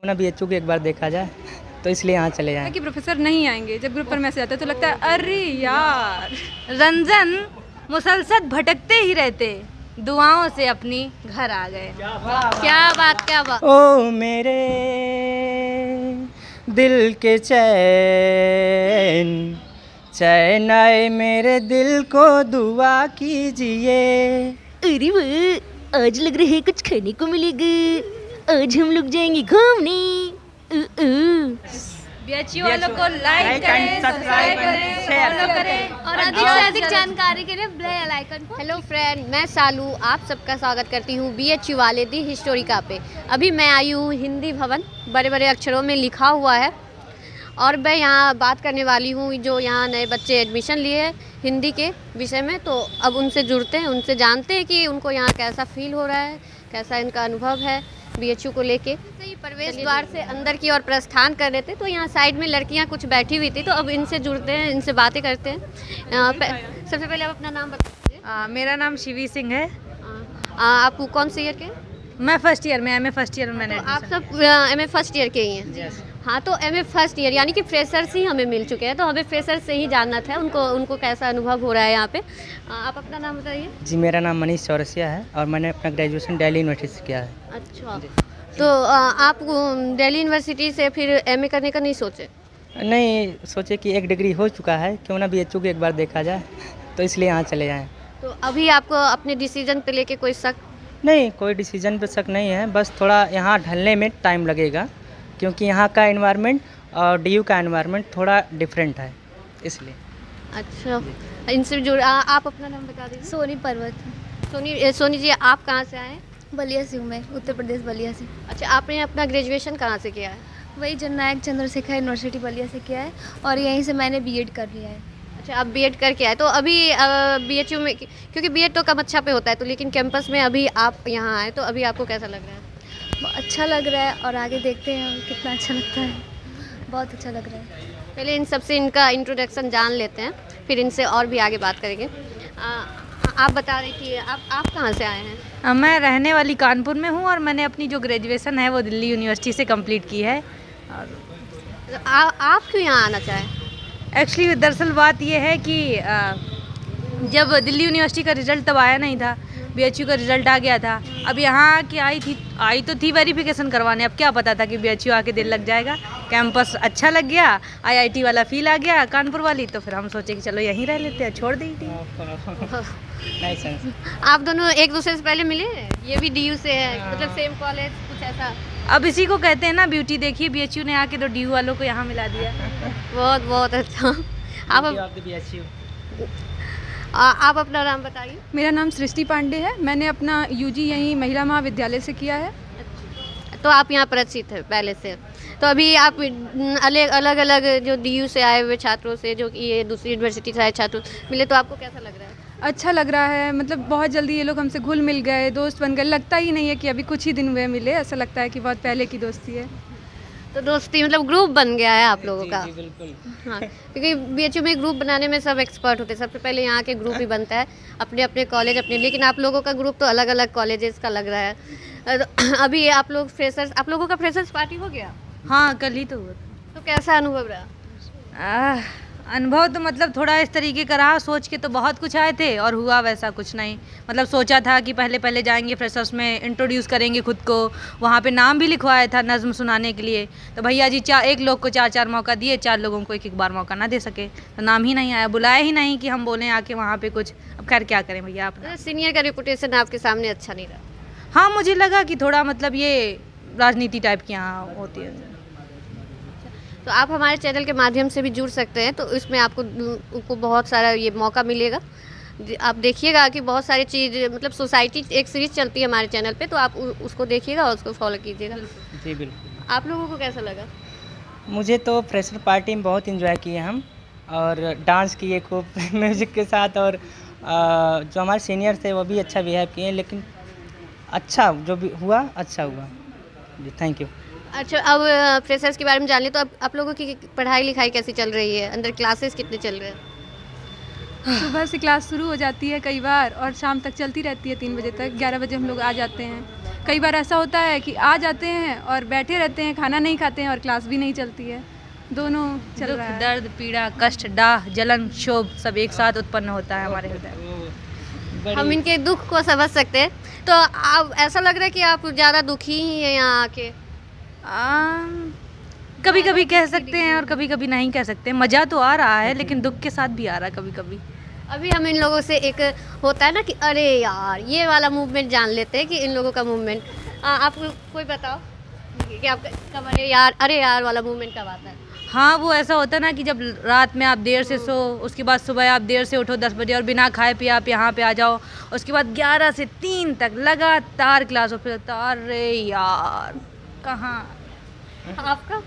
ना BHU को एक बार देखा जाए तो इसलिए यहाँ चले जाएं। कि प्रोफेसर नहीं आएंगे, जब ग्रुप पर मैसेज आता है तो लगता है अरे यार। रंजन मुसलसल भटकते ही रहते, दुआओं से अपनी घर आ गए। क्या बात। ओ मेरे दिल के चैन चैन आए मेरे दिल को दुआ कीजिए। अरे वाह, आज लग रहा है कुछ खाने को मिलेगा। आज हम लोग जाएंगे घूमने। BHU वालों को लाइक करें, सब्सक्राइब करें, फॉलो करें और अधिक से अधिक जानकारी के लिए बेल आइकन को। हेलो फ्रेंड, मैं सालू आप सबका स्वागत करती हूँ BHU वाले दी हिस्टोरिका पे। अभी मैं आई हूँ हिंदी भवन, बड़े बड़े अक्षरों में लिखा हुआ है, और मैं यहाँ बात करने वाली हूँ जो यहाँ नए बच्चे एडमिशन लिए हैं हिंदी के विषय में। तो अब उनसे जुड़ते हैं, उनसे जानते हैं कि उनको यहाँ कैसा फील हो रहा है, कैसा इनका अनुभव है BHU को लेके। सही प्रवेश द्वार से अंदर की ओर प्रस्थान कर रहे थे तो यहाँ साइड में लड़कियाँ कुछ बैठी हुई थी, तो अब इनसे जुड़ते हैं, इनसे बातें करते हैं। सबसे पहले आप अपना नाम बता दीजिए। मेरा नाम शिवी सिंह है। आप कौन से ईयर के? मैं फर्स्ट ईयर में, MA फर्स्ट ईयर में मैंने। तो आप सब MA फर्स्ट ईयर के ही हैं? हाँ, तो MA फर्स्ट ईयर यानी कि फ्रेशर्स ही हमें मिल चुके हैं, तो हमें फ्रेशर्स से ही जानना था उनको कैसा अनुभव हो रहा है यहाँ पे। आप अपना नाम बताइए। जी, मेरा नाम मनीष चौरसिया है और मैंने अपना ग्रेजुएशन दिल्ली यूनिवर्सिटी से किया है। अच्छा, तो आप दिल्ली यूनिवर्सिटी से फिर MA करने का नहीं सोचे? नहीं सोचे कि एक डिग्री हो चुका है, क्यों ना BHU को एक बार देखा जाए तो इसलिए यहाँ चले जाएं। तो अभी आपको अपने डिसीजन पे लेके कोई शक? नहीं, कोई डिसीजन पे शक नहीं है, बस थोड़ा यहाँ ढलने में टाइम लगेगा क्योंकि यहाँ का एनवायरनमेंट और DU का एनवायरनमेंट थोड़ा डिफरेंट है, इसलिए। अच्छा, इनसे जुड़ आप अपना नाम बता दीजिए। सोनी पर्वत। सोनी जी, आप कहाँ से आए हैं? बलिया से हूँ मैं, उत्तर प्रदेश बलिया से। अच्छा, आपने अपना ग्रेजुएशन कहाँ से किया है? वही जननायक चंद्रशेखर यूनिवर्सिटी बलिया से किया है और यहीं से मैंने BEd कर लिया है। अच्छा, आप BEd करके आए, तो अभी BHU में, क्योंकि BEd तो कमच्छा पे होता है, तो लेकिन कैंपस में अभी आप यहाँ आए, तो अभी आपको कैसा लग रहा है? बहुत अच्छा लग रहा है और आगे देखते हैं कितना अच्छा लगता है। बहुत अच्छा लग रहा है। पहले इन सबसे इनका इंट्रोडक्शन जान लेते हैं, फिर इनसे और भी आगे बात करेंगे। आप बता रहे कि आप कहाँ से आए हैं? मैं रहने वाली कानपुर में हूँ और मैंने अपनी जो ग्रेजुएशन है वो दिल्ली यूनिवर्सिटी से कंप्लीट की है। और आप क्यों यहाँ आना चाहें? एक्चुअली दरअसल बात ये है कि जब दिल्ली यूनिवर्सिटी का रिज़ल्ट तब आया नहीं था, BHU का रिज़ल्ट आ गया था। अब यहाँ की आई तो थी वेरिफिकेशन करवाने, अब क्या पता था कि BHU आके दिल लग जाएगा। कैंपस अच्छा लग गया, IIT वाला फील आ गया कानपुर वाली, तो फिर हम सोचे कि चलो यहीं रह लेते हैं, छोड़ दी। आप दोनों एक दूसरे से पहले मिले? ये भी DU से है, मतलब सेम कॉलेज, कुछ ऐसा? अब इसी को कहते हैं ना ब्यूटी। देखिए BHU ने आके तो DU वालों को यहाँ मिला दिया। बहुत बहुत अच्छा। आप अपना नाम बताइए। मेरा नाम सृष्टि पांडे है, मैंने अपना UG यहीं महिला महाविद्यालय से किया है। तो आप यहाँ परिचित है पहले से, तो अभी आप अलग अलग जो DU से आए हुए छात्रों से, जो कि ये दूसरी यूनिवर्सिटी से आए छात्र मिले, तो आपको कैसा लग रहा है? अच्छा लग रहा है, मतलब बहुत जल्दी ये लोग हमसे घुल मिल गए, दोस्त बन गए। लगता ही नहीं है कि अभी कुछ ही दिन हुए मिले, ऐसा लगता है कि बहुत पहले की दोस्ती है। तो दोस्ती मतलब ग्रुप बन गया है आप लोगों का? जी, बिल्कुल। हाँ, क्योंकि BHU में ग्रुप बनाने में सब एक्सपर्ट होते हैं। सबसे पहले यहाँ के ग्रुप ही बनता है, अपने अपने कॉलेज अपने, लेकिन आप लोगों का ग्रुप तो अलग अलग कॉलेजेस का लग रहा है। अभी आप लोग फ्रेशर्स, आप लोगों का फ्रेशर्स पार्टी हो गया? हाँ, कल ही तो हुआ। तो कैसा अनुभव रहा? अनुभव तो मतलब थोड़ा इस तरीके का रहा, सोच के तो बहुत कुछ आए थे और हुआ वैसा कुछ नहीं। मतलब सोचा था कि पहले जाएंगे फ्रेशर्स में, इंट्रोड्यूस करेंगे खुद को, वहाँ पे नाम भी लिखवाया था नज़्म सुनाने के लिए। तो भैया जी एक लोग को 4 मौका दिए, 4 लोगों को एक बार मौका ना दे सके, तो नाम ही नहीं आया, बुलाया ही नहीं कि हम बोलें आके वहाँ पे कुछ। अब खैर क्या करें भैया अपना। सीनियर का रेपुटेशन आपके सामने अच्छा नहीं रहा? हाँ, मुझे लगा कि थोड़ा मतलब ये राजनीति टाइप की यहाँ होती है। तो आप हमारे चैनल के माध्यम से भी जुड़ सकते हैं, तो इसमें आपको बहुत सारा ये मौका मिलेगा। आप देखिएगा कि बहुत सारी चीज़, मतलब सोसाइटी एक सीरीज़ चलती है हमारे चैनल पे, तो आप उसको देखिएगा और उसको फॉलो कीजिएगा। जी बिल्कुल। आप लोगों को कैसा लगा? मुझे तो फ्रेशर पार्टी में बहुत इंजॉय किए हम, और डांस किए खूब म्यूज़िक के साथ, और जो हमारे सीनियर थे वो भी अच्छा बिहेव किए, लेकिन अच्छा जो भी हुआ अच्छा हुआ जी। Thank you. अच्छा, अब फ्रेशर्स के बारे में जान लें, तो अब आप लोगों की पढ़ाई लिखाई कैसी चल रही है? अंदर क्लासेस कितने चल रहे हैं? सुबह से क्लास शुरू हो जाती है कई बार और शाम तक चलती रहती है 3 बजे तक। 11 बजे हम लोग आ जाते हैं। कई बार ऐसा होता है कि आ जाते हैं और बैठे रहते हैं, खाना नहीं खाते हैं और क्लास भी नहीं चलती है। दोनों चल दुख, रहा है। दर्द, पीड़ा, कष्ट, डाह, जलन, क्षोभ सब एक साथ उत्पन्न होता है हमारे हृदय में। हम इनके दुख को समझ सकते हैं। तो आप ऐसा लग रहा है कि आप ज़्यादा दुखी ही हैं यहाँ आके। कभी कभी कह सकते हैं और कभी कभी नहीं कह सकते। मज़ा तो आ रहा है लेकिन दुख के साथ भी आ रहा है कभी कभी। अभी हम इन लोगों से एक होता है ना कि अरे यार ये वाला मूवमेंट जान लेते हैं कि इन लोगों का मूवमेंट। आपको कोई बताओ कि आप कब अरे यार वाला मूवमेंट कब आता है? हाँ, वो ऐसा होता है ना कि जब रात में आप देर से सो, उसके बाद सुबह आप देर से उठो 10 बजे और बिना खाए पिए आप यहाँ पे आ जाओ, उसके बाद 11 से 3 तक लगातार क्लास हो, फिर लगता है अरे यार कहाँ। आपका?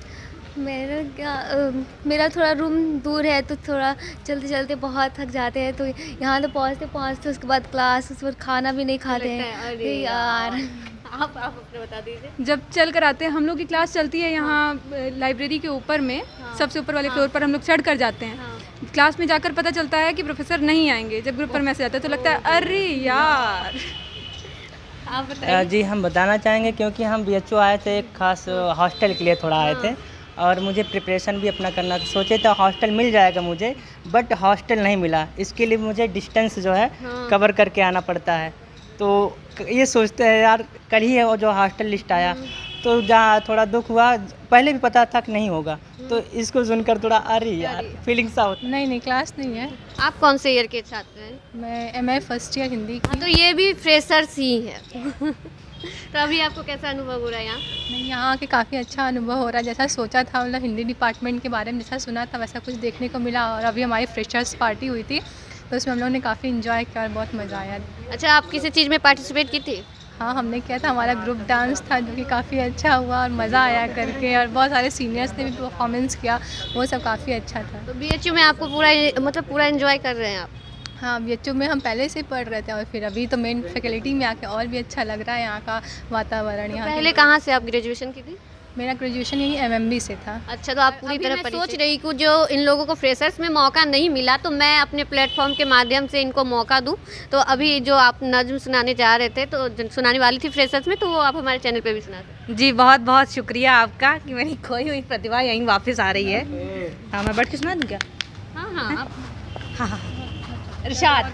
मेरा थोड़ा रूम दूर है तो थोड़ा चलते चलते बहुत थक जाते हैं, तो यहाँ तो पहुँचते उसके बाद क्लास, उसके बाद खाना भी नहीं खाते हैं। अरे यार आप अपने बता दीजिए। जब चल कर आते हैं हम लोग की क्लास चलती है यहाँ लाइब्रेरी के ऊपर में, सबसे ऊपर वाले फ्लोर पर हम लोग चढ़ कर जाते हैं। क्लास में जाकर पता चलता है कि प्रोफेसर नहीं आएंगे। जब ग्रुप पर मैसेज आता है तो लगता है अरे यार। आप बताइए। जी हम बताना चाहेंगे क्योंकि हम BHU आए थे एक खास हॉस्टल के लिए थोड़ा आए थे और मुझे प्रिपरेशन भी अपना करना था। सोचे तो हॉस्टल मिल जाएगा मुझे, बट हॉस्टल नहीं मिला। इसके लिए मुझे डिस्टेंस जो है कवर करके आना पड़ता है। तो ये सोचते हैं यार कल ही है जो हॉस्टल लिस्ट आया, तो जहाँ थोड़ा दुख हुआ। पहले भी पता था कि नहीं होगा, तो इसको सुनकर थोड़ा अरे यार फीलिंग सा होता। नहीं क्लास नहीं है। आप कौन से ईयर के छात्र हैं? मैं MA फर्स्ट ईयर हिंदी। हाँ, तो ये भी फ्रेशर्स ही है। तो अभी आपको कैसा अनुभव हो रहा है यहाँ? नहीं, यहाँ के काफ़ी अच्छा अनुभव हो रहा है। जैसा सोचा था, मतलब हिंदी डिपार्टमेंट के बारे में जैसा सुना था वैसा कुछ देखने को मिला। और अभी हमारी फ्रेशर्स पार्टी हुई थी तो उसमें हम लोगों ने काफ़ी इन्जॉय किया और बहुत मज़ा आया। अच्छा, आप किसी चीज़ में पार्टिसिपेट की थी? हाँ, हमने किया था। हमारा ग्रुप डांस था जो कि काफ़ी अच्छा हुआ और मज़ा आया करके, और बहुत सारे सीनियर्स ने भी परफॉर्मेंस किया, वो सब काफ़ी अच्छा था। तो BHU में आपको पूरा एंजॉय कर रहे हैं आप? हाँ, BHU में हम पहले से पढ़ रहे थे और फिर अभी तो मेन फैकल्टी में आके और भी अच्छा लग रहा है। यहाँ का वातावरण, यहाँ पहले कहाँ से आप ग्रेजुएशन की थी? मेरा ग्रेजुएशन यही MMB से था। अच्छा, तो आप पूरी तरह सोच रही कि जो इन लोगों को फ्रेशर्स में मौका नहीं मिला तो मैं अपने प्लेटफॉर्म के माध्यम से इनको मौका दूं। तो अभी जो आप नज़्म सुनाने जा रहे थे, तो सुनाने वाली थी फ्रेशर्स में, तो वो आप हमारे चैनल पे भी सुना सकते। जी, बहुत बहुत शुक्रिया आपका कि मेरी खोई हुई प्रतिभा यहीं वापस आ रही है। हाँ, मैं बैठ के सुना दूँ क्या? हाँ, हाँ, इरशाद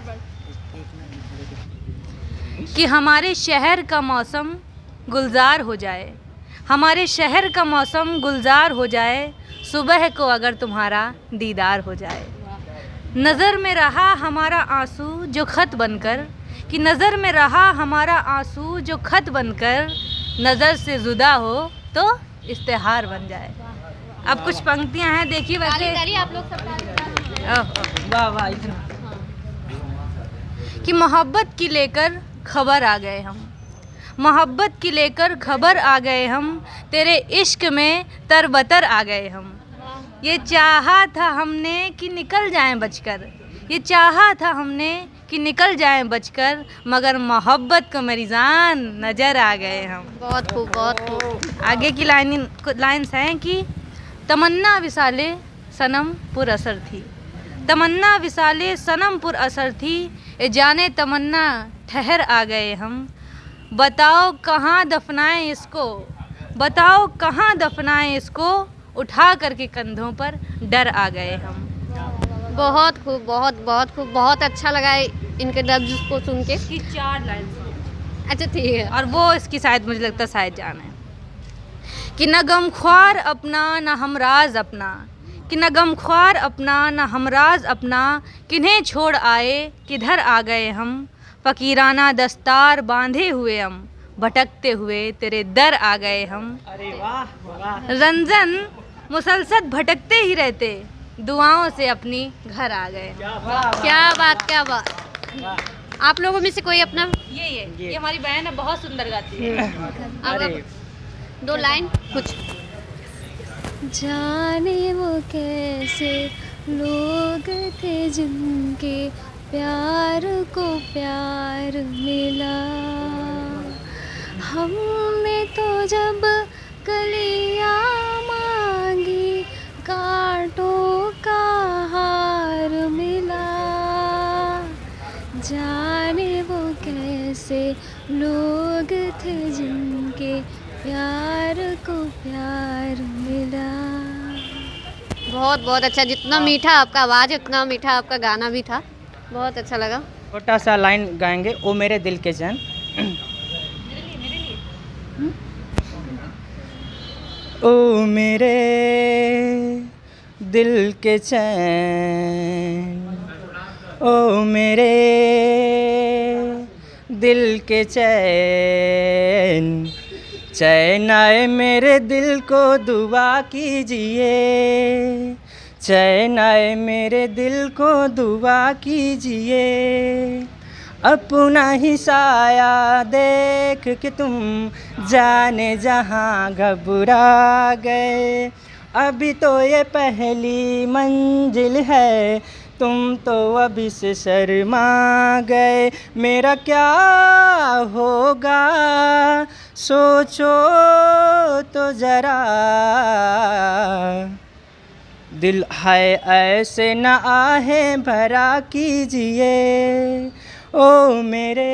कि हमारे शहर का मौसम गुलजार हो जाए, हमारे शहर का मौसम गुलजार हो जाए, सुबह को अगर तुम्हारा दीदार हो जाए। नज़र में रहा हमारा आंसू जो खत बनकर, कि नज़र में रहा हमारा आंसू जो खत बनकर, नज़र से जुदा हो तो इश्तिहार बन जाए। अब कुछ पंक्तियां हैं, देखिए वैसे आप लोग सब वाह वाह इतना कि मोहब्बत की लेकर खबर आ गए हम, मोहब्बत की लेकर खबर आ गए हम, तेरे इश्क में तरबतर आ गए हम। ये चाहा था हमने कि निकल जाएं बचकर, ये चाहा था हमने कि निकल जाएं बचकर, मगर मोहब्बत को मेरी जान नज़र आ गए हम। बहुत खूब, बहुत खूब। आगे की लाइन्स हैं कि तमन्ना विसाले सनम पुर असर थी, तमन्ना विसाले सनम पुर असर थी, ए जाने तमन्ना ठहर आ गए हम। बताओ कहाँ दफनाएं इसको, बताओ कहाँ दफनाएं इसको, उठा करके कंधों पर डर आ गए हम। बहुत खूब, बहुत खूब। बहुत अच्छा लगा इनके लफ्ज़ को सुन के। इसकी 4 लाइन। अच्छा, ठीक है। और वो इसकी शायद मुझे लगता है शायद जान है कि न गमख्वार अपना न हमराज अपना, कि न गमख्वार अपना न हमराज अपना, किन्हें छोड़ आए किधर आ गए हम। फ़कीराना दस्तार बांधे हुए हम, भटकते हुए तेरे दर आ गए हम। अरे वाह वाह। रंजन मुसलसल भटकते ही रहते, दुआओं से अपनी घर आ गए। क्या बात। आप लोगों में से कोई अपना ये हमारी बहन है, बहुत सुंदर गाती है। अब 2 लाइन कुछ। जाने वो कैसे लोग थे जिनके प्यार को प्यार मिला, हमने तो जब कलियां मांगी कांटों का हार मिला। जाने वो कैसे लोग थे प्यार मिला। बहुत बहुत अच्छा, जितना मीठा आपका आवाज़ है उतना मीठा आपका गाना भी था, बहुत अच्छा लगा। छोटा सा लाइन गाएंगे, ओ मेरे दिल के चैन। ओ मेरे दिल के चैन, ओ मेरे दिल के चैन, चैन आए मेरे दिल को दुआ कीजिए, चैन आए मेरे दिल को दुआ कीजिए। अपना ही साया देख के तुम जाने जहाँ घबरा गए। अभी तो ये पहली मंजिल है, तुम तो अभी से शर्मा गए। मेरा क्या होगा सोचो तो जरा, दिल है ऐसे न आहें भरा कीजिए। ओ मेरे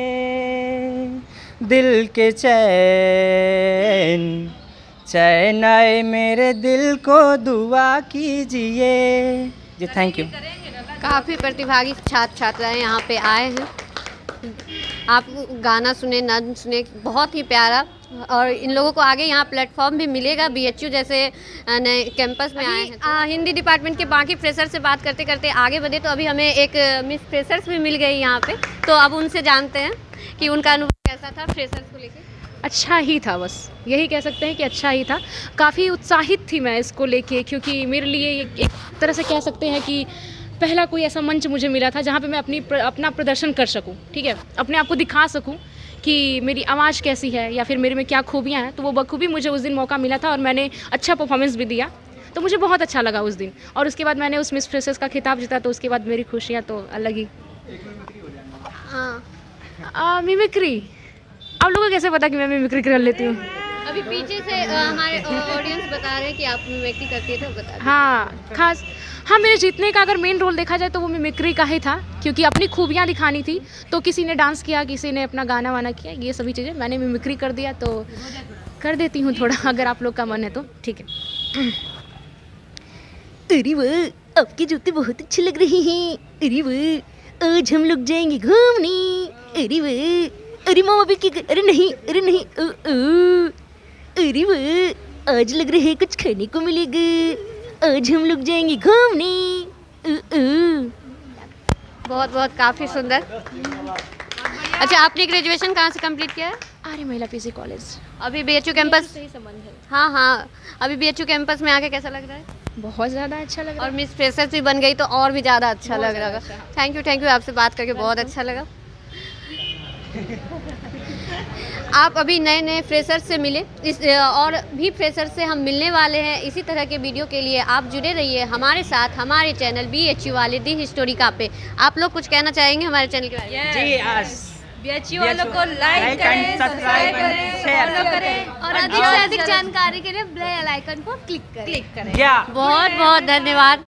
दिल के चैन, चैन आए मेरे दिल को दुआ कीजिए। जी थैंक यू। काफ़ी प्रतिभागी छात्र छात्राएं यहाँ पे आए हैं, आप गाना सुने, नज्म सुने, बहुत ही प्यारा। और इन लोगों को आगे यहाँ प्लेटफॉर्म भी मिलेगा, बीएचयू जैसे नए कैंपस में आए हैं। हिंदी डिपार्टमेंट के बाकी फ्रेशर से बात करते करते आगे बढ़े तो अभी हमें एक मिस फ्रेशर्स भी मिल गई यहाँ पे, तो अब उनसे जानते हैं कि उनका अनुभव कैसा था फ्रेशर्स को लेकर। अच्छा ही था, बस यही कह सकते हैं कि अच्छा ही था। काफ़ी उत्साहित थी मैं इसको लेके, क्योंकि मेरे लिए एक तरह से कह सकते हैं कि पहला कोई ऐसा मंच मुझे मिला था जहाँ पे मैं अपना प्रदर्शन कर सकूँ, ठीक है, अपने आप को दिखा सकूँ कि मेरी आवाज़ कैसी है या फिर मेरे में क्या खूबियाँ हैं। तो वो बखूबी मुझे उस दिन मौका मिला था और मैंने अच्छा परफॉर्मेंस भी दिया, तो मुझे बहुत अच्छा लगा उस दिन। और उसके बाद मैंने उस मिस फ्रेशर्स का खिताब जीता, तो उसके बाद मेरी खुशियाँ तो अलग ही। मिमिक्री, आप लोगों को कैसे पता कि मैं मिमिक्री कर लेती हूँ? अभी पीछे से हमारे ऑडियंस बता रहे हैं कि आप मिमिक्री करती है, तो बता। हाँ, मेरे जीतने का अगर मेन रोल देखा जाए तो वो मिमिक्री का ही था, क्योंकि अपनी खूबियाँ दिखानी थी। तो किसी ने डांस किया, किसी ने अपना गाना वाना किया, ये सभी चीज़ें मैंने मिमिक्री कर दिया, तो कर देती हूँ थोड़ा, अगर आप लोग का मन है तो ठीक है। अरे वाह, आपके जूते बहुत अच्छे लग रहे हैं। अरे वाह, आज हम लोग जाएंगे घूमने। अरे वाह, अरे मामा भी क्या, अरे नहीं, अरे नहीं, अरे वाह, आज लग रहा है कुछ खाने को मिलेगा। आज हम लोग जाएंगे घूमने। बहुत बहुत काफ़ी सुंदर। अच्छा, आपने ग्रेजुएशन कहाँ से कंप्लीट किया है? आर्य महिला पीजी कॉलेज। अभी बीएचयू कैंपस सही संबंध है। हाँ, अभी बीएचयू कैंपस में आके कैसा लग रहा है? बहुत ज़्यादा अच्छा लग रहा और मिस फ्रेशर्स भी बन गई तो और भी ज़्यादा अच्छा लग रहा है। थैंक यू, आपसे बात करके बहुत अच्छा लगा। आप अभी नए नए फ्रेशर से मिले, और भी फ्रेशर से हम मिलने वाले हैं। इसी तरह के वीडियो के लिए आप जुड़े रहिए हमारे साथ, हमारे चैनल बीएचयू वाले दी हिस्टोरिका पे। आप लोग कुछ कहना चाहेंगे हमारे चैनल के बारे में? जी बीएचयू वालों को लाइक करें, सब्सक्राइब करें, फॉलो करें, और अधिक से अधिक जानकारी के लिए बेल आइकन को क्लिक करें। या बहुत बहुत धन्यवाद।